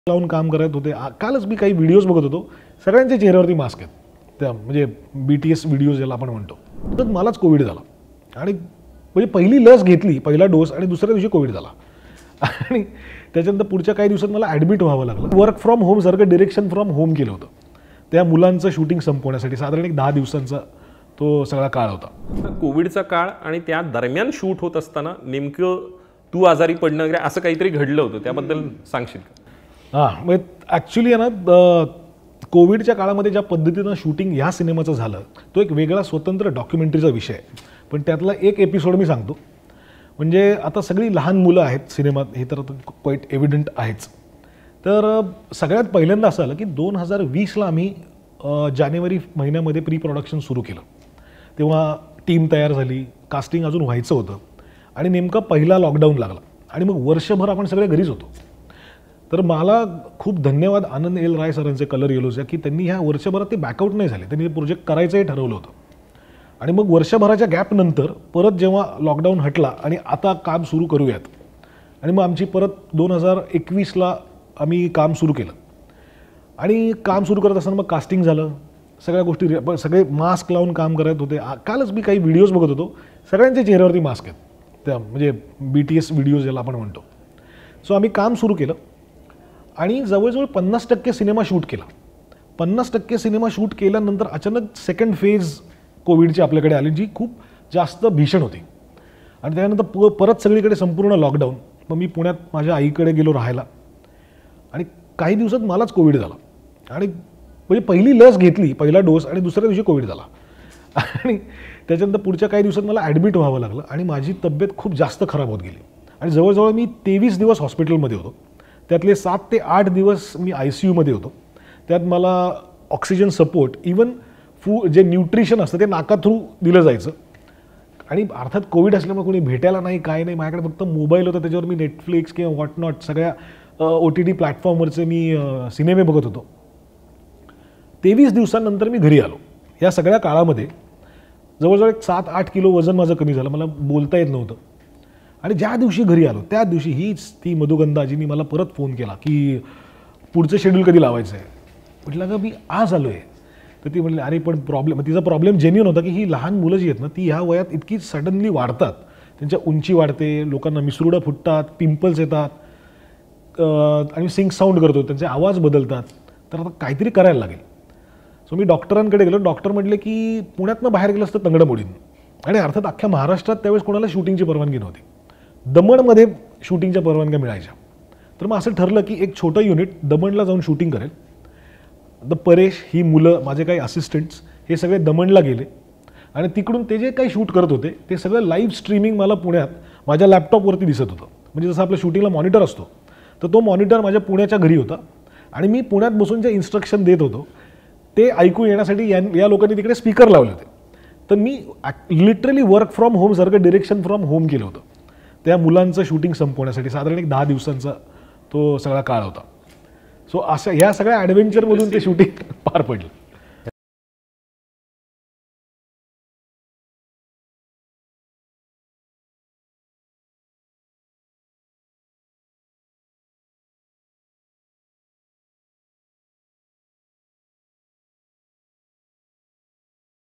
लावून काम करत होते. कालच मी काही व्हिडिओज बघत होतो, सगळ्यांच्या चेहऱ्यावरती मास्क आहेत. त्या म्हणजे BTS व्हिडिओज ज्याला आपण म्हणतो. तर मलाच कोविड झाला आणि म्हणजे पहिली लस घेतली, पहिला डोस आणि दुसऱ्या दिवशी कोविड झाला आणि त्याच्यानंतर पुढच्या काही दिवसात मला ॲडमिट व्हावं लागलं. वर्क फ्रॉम होम सारखं डिरेक्शन फ्रॉम होम केलं होतं त्या मुलांचं शूटिंग संपवण्यासाठी. साधारण एक 10 दिवसांचा तो सगळा काळ होता. कोविडचा काळ आणि त्या दरम्यान शूट होत असताना नेमकं तू आजारी पडणं वगैरे असं काहीतरी घडलं होतं, त्याबद्दल सांगशील का? हां, म्हणजे ॲक्च्युली आहे ना, कोविडच्या काळामध्ये ज्या पद्धतीनं शूटिंग ह्या सिनेमाचं झालं तो एक वेगळा स्वतंत्र डॉक्युमेंटरीचा विषय आहे. पण त्यातला एक एपिसोड मी सांगतो. म्हणजे आता सगळी लहान मुलं आहेत सिनेमात, हे तर क्वाईट एव्हिडंट आहेच. तर सगळ्यात पहिल्यांदा असं आलं की 2020ला आम्ही जानेवारी महिन्यामध्ये प्री प्रोडक्शन सुरू केलं. तेव्हा टीम तयार झाली, कास्टिंग अजून व्हायचं होतं आणि नेमका पहिला लॉकडाऊन लागला आणि मग वर्षभर आपण सगळे घरीच होतो. तर मला खूप धन्यवाद आनंद एल राय सरांचे कलर येलोचे की त्यांनी ह्या वर्षभरात ते बॅकआउट नाही झाले. त्यांनी ते प्रोजेक्ट करायचंही ठरवलं होतं आणि मग वर्षभराच्या गॅपनंतर परत जेव्हा लॉकडाऊन हटला आणि आता काम सुरू करूयात आणि मग आमची परत 2021ला आम्ही काम सुरू केलं आणि काम सुरू करत असताना मग कास्टिंग झालं. सगळ्या गोष्टी सगळे मास्क लावून काम करत होते. कालच मी काही व्हिडिओज बघत होतो, सगळ्यांच्या चेहऱ्यावरती मास्क आहेत. त्या म्हणजे BTS व्हिडिओज ज्याला आपण म्हणतो. सो आम्ही काम सुरू केलं आणि जवळजवळ 50% सिनेमा शूट केला. 50% सिनेमा शूट केल्यानंतर अचानक सेकंड फेज कोविडची आपल्याकडे आली, जी खूप जास्त भीषण होती आणि त्यानंतर परत सगळीकडे संपूर्ण लॉकडाऊन. मग मी पुण्यात माझ्या आईकडे गेलो राहायला आणि काही दिवसात मलाच कोविड झाला आणि म्हणजे पहिली लस घेतली, पहिला डोस आणि दुसऱ्या दिवशी कोविड झाला आणि त्याच्यानंतर पुढच्या काही दिवसात मला ॲडमिट व्हावं लागलं आणि माझी तब्येत खूप जास्त खराब होत गेली आणि जवळजवळ मी 23 दिवस हॉस्पिटलमध्ये होतो. त्यातले 7 ते 8 दिवस मी ICUमध्ये होतो. त्यात मला ऑक्सिजन सपोर्ट, इवन जे न्यूट्रिशन असतं ते नाका थ्रू दिलं जायचं आणि अर्थात कोविड असल्यामुळे कोणी भेटायला नाही, काय नाही. माझ्याकडे फक्त मोबाईल होता, त्याच्यावर मी नेटफ्लिक्स किंवा व्हॉटनॉट सगळ्या OTT प्लॅटफॉर्मवरचे मी सिनेमे बघत होतो. 23 दिवसांनंतर मी घरी आलो. या सगळ्या काळामध्ये जवळजवळ एक 7-8 किलो वजन माझं कमी झालं. मला बोलता येत नव्हतं आणि ज्या दिवशी घरी आलो त्या दिवशी हीच ती मधुगंधाजींनी मला परत फोन केला की पुढचं शेड्यूल कधी लावायचं आहे. म्हटलं का मी आज आलो आहे. तर ती म्हटली अरे पण तिचा प्रॉब्लेम जेन्युइन होता की ही लहान मुलं जी आहेत ना, ती ह्या वयात इतकी सडनली वाढतात, त्यांच्या उंची वाढते, लोकांना मिसरुडं फुटतात, पिंपल्स येतात आणि सिंक साऊंड करतो, त्यांचे आवाज बदलतात. तर आता काहीतरी करायला लागेल. सो मी डॉक्टरांकडे गेलो. डॉक्टर म्हटले की पुण्यातनं बाहेर गेलं असतं तंगडं मोडीन आणि अर्थात अख्ख्या महाराष्ट्रात त्यावेळेस कोणाला शूटिंगची परवानगी नव्हती. दमणमध्ये शूटिंगच्या परवानग्या मिळायच्या. तर मग असं ठरलं की एक छोटं युनिट दमणला जाऊन शूटिंग करेल. परेश, ही मुलं, माझे काही असिस्टंट्स, हे सगळे दमणला गेले आणि तिकडून ते जे काही शूट करत होते ते सगळं लाईव्ह स्ट्रीमिंग मला पुण्यात माझ्या लॅपटॉपवरती दिसत होतं. म्हणजे जसं आपल्या शूटिंगला मॉनिटर असतो, तर तो मॉनिटर माझ्या पुण्याच्या घरी होता आणि मी पुण्यात बसून जे इन्स्ट्रक्शन देत होतो ते ऐकू येण्यासाठी या लोकांनी तिकडे स्पीकर लावले होते. तर मी लिटरली वर्क फ्रॉम होम सारखं डिरेक्शन फ्रॉम होम केलं होतं त्या मुलांचं शूटिंग संपवण्यासाठी. साधारण एक 10 दिवसांचा तो सगळा काळ होता. सो अशा ह्या सगळ्या ॲडव्हेंचरमधून ते शूटिंग पार पडलं.